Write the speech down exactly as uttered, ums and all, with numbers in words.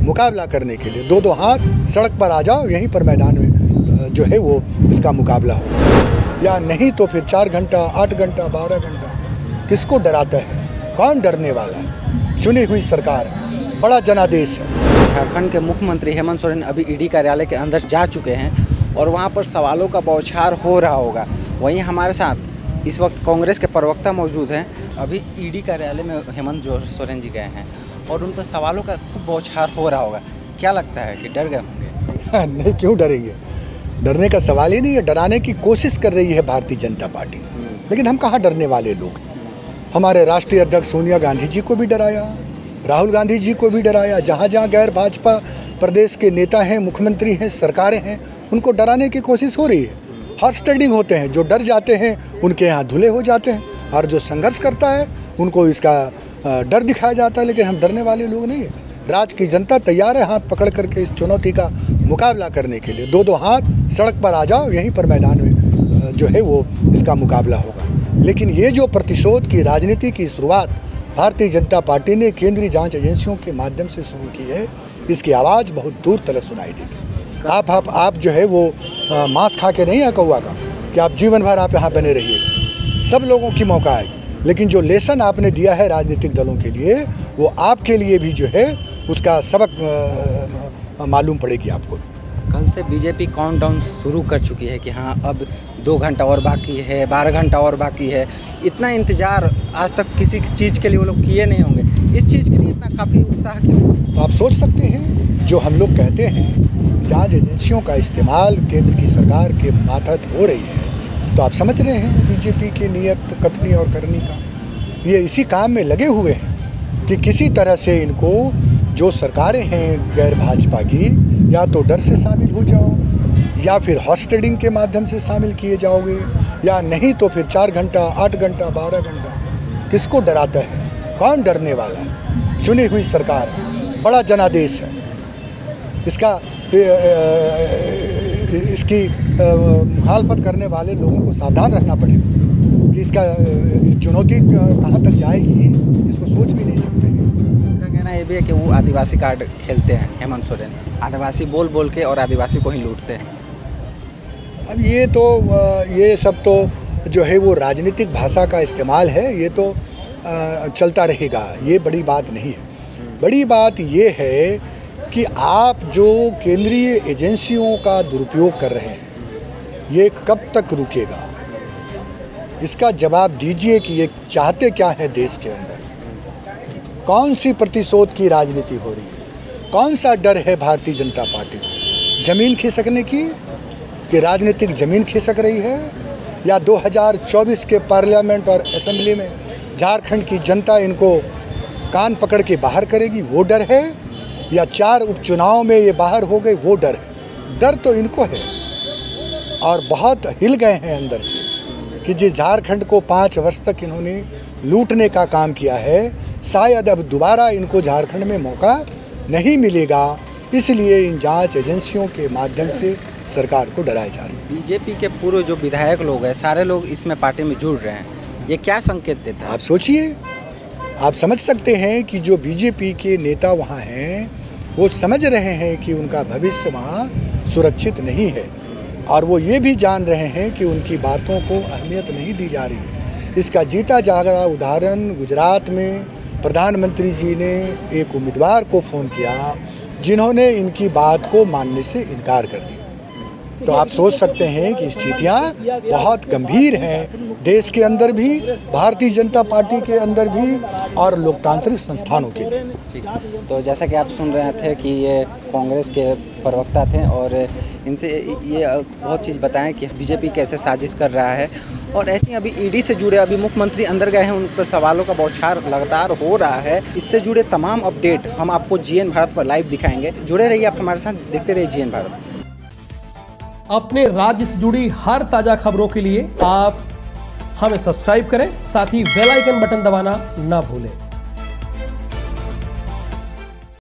मुकाबला करने के लिए दो दो हाथ सड़क पर आ जाओ, यहीं पर मैदान में जो है वो इसका मुकाबला हो, या नहीं तो फिर चार घंटा आठ घंटा बारह घंटा किसको डराता है? कौन डरने वाला है? चुनी हुई सरकार है, बड़ा जनादेश है। झारखंड के मुख्यमंत्री हेमंत सोरेन अभी ईडी कार्यालय के अंदर जा चुके हैं और वहां पर सवालों का बौछार हो रहा होगा। वहीं हमारे साथ इस वक्त कांग्रेस के प्रवक्ता मौजूद हैं। अभी ईडी कार्यालय में हेमंत सोरेन जी गए हैं और उन पर सवालों का खूब बौछार हो रहा होगा। क्या लगता है कि डर गए होंगे? नहीं, क्यों डरेंगे? डरने का सवाल ही नहीं है। डराने की कोशिश कर रही है भारतीय जनता पार्टी, लेकिन हम कहाँ डरने वाले लोग। हमारे राष्ट्रीय अध्यक्ष सोनिया गांधी जी को भी डराया, राहुल गांधी जी को भी डराया। जहाँ जहाँ गैर भाजपा प्रदेश के नेता हैं, मुख्यमंत्री हैं, सरकारें हैं, उनको डराने की कोशिश हो रही है। हॉर्स ट्रेडिंग होते हैं, जो डर जाते हैं उनके यहाँ धुले हो जाते हैं, और जो संघर्ष करता है उनको इसका डर दिखाया जाता है। लेकिन हम डरने वाले लोग नहीं हैं। राज्य की जनता तैयार है हाथ पकड़ करके इस चुनौती का मुकाबला करने के लिए। दो दो हाथ सड़क पर आ जाओ, यहीं पर मैदान में जो है वो इसका मुकाबला होगा। लेकिन ये जो प्रतिशोध की राजनीति की शुरुआत भारतीय जनता पार्टी ने केंद्रीय जांच एजेंसियों के माध्यम से शुरू की है, इसकी आवाज़ बहुत दूर तक सुनाई देगी। आप आप आप जो है वो आ, मांस खा के नहीं है कौवा का कि आप जीवन भर आप यहाँ बने रहिए। सब लोगों की मौका है, लेकिन जो लेसन आपने दिया है राजनीतिक दलों के लिए, वो आपके लिए भी जो है उसका सबक मालूम पड़ेगी आपको। कल से बीजेपी काउंटडाउन शुरू कर चुकी है कि हाँ अब दो घंटा और बाकी है, बारह घंटा और बाकी है। इतना इंतज़ार आज तक किसी चीज़ के लिए वो लोग किए नहीं होंगे। इस चीज़ के लिए इतना काफ़ी उत्साह क्यों? तो आप सोच सकते हैं, जो हम लोग कहते हैं जांच एजेंसियों का इस्तेमाल केंद्र की सरकार के मातहत हो रही है, तो आप समझ रहे हैं बीजेपी की नीयत कथनी और करनी का। ये इसी काम में लगे हुए हैं कि किसी तरह से इनको, जो सरकारें हैं गैर भाजपा की, या तो डर से शामिल हो जाओ, या फिर हॉर्स ट्रेडिंग के माध्यम से शामिल किए जाओगे, या नहीं तो फिर चार घंटा आठ घंटा बारह घंटा किसको डराता है? कौन डरने वाला है? चुनी हुई सरकार है, बड़ा जनादेश है। इसका इसकी मुखालफत करने वाले लोगों को सावधान रहना पड़ेगा कि इसका चुनौती कहाँ तक जाएगी, इसको सोच भी नहीं सकते। उनका कहना ये भी है कि वो आदिवासी कार्ड खेलते हैं हेमंत सोरेन, आदिवासी बोल बोल के और आदिवासी को ही लूटते हैं। अब ये तो ये सब तो जो है वो राजनीतिक भाषा का इस्तेमाल है, ये तो चलता रहेगा। ये बड़ी बात नहीं है। बड़ी बात ये है कि आप जो केंद्रीय एजेंसियों का दुरुपयोग कर रहे हैं, ये कब तक रुकेगा? इसका जवाब दीजिए कि ये चाहते क्या है देश के अंदर। कौन सी प्रतिशोध की राजनीति हो रही है? कौन सा डर है भारतीय जनता पार्टी को? जमीन खिसकने की, कि राजनीतिक जमीन खिसक रही है, या दो हज़ार चौबीस के पार्लियामेंट और असेंबली में झारखंड की जनता इनको कान पकड़ के बाहर करेगी, वो डर है? या चार उपचुनाव में ये बाहर हो गए, वो डर है? डर तो इनको है, और बहुत हिल गए हैं अंदर से कि जिस झारखंड को पाँच वर्ष तक इन्होंने लूटने का काम किया है, शायद अब दोबारा इनको झारखंड में मौका नहीं मिलेगा। इसलिए इन जांच एजेंसियों के माध्यम से सरकार को डराया जा रहा है। बीजेपी के पूरे जो विधायक लोग हैं, सारे लोग इसमें पार्टी में जुड़ रहे हैं, ये क्या संकेत देता है? आप सोचिए, आप समझ सकते हैं कि जो बीजेपी के नेता वहाँ हैं, वो समझ रहे हैं कि उनका भविष्य वहाँ सुरक्षित नहीं है, और वो ये भी जान रहे हैं कि उनकी बातों को अहमियत नहीं दी जा रही है। इसका जीता जागता उदाहरण गुजरात में प्रधानमंत्री जी ने एक उम्मीदवार को फ़ोन किया, जिन्होंने इनकी बात को मानने से इनकार कर दिया। तो आप सोच सकते हैं कि स्थितियाँ बहुत गंभीर हैं देश के अंदर भी, भारतीय जनता पार्टी के अंदर भी, और लोकतांत्रिक संस्थानों के लिए। ठीक, तो जैसा कि आप सुन रहे थे कि ये कांग्रेस के प्रवक्ता थे, और इनसे ये बहुत चीज़ बताएं कि बीजेपी कैसे साजिश कर रहा है। और ऐसे ही अभी ईडी से जुड़े अभी मुख्यमंत्री अंदर गए हैं, उन पर सवालों का बौछार लगातार हो रहा है। इससे जुड़े तमाम अपडेट हम आपको जीएन भारत पर लाइव दिखाएंगे। जुड़े रहिए आप हमारे साथ, देखते रहिए जीएन भारत। अपने राज्य से जुड़ी हर ताजा खबरों के लिए आप हमें सब्सक्राइब करें, साथ ही बेल आइकन बटन दबाना ना भूलें।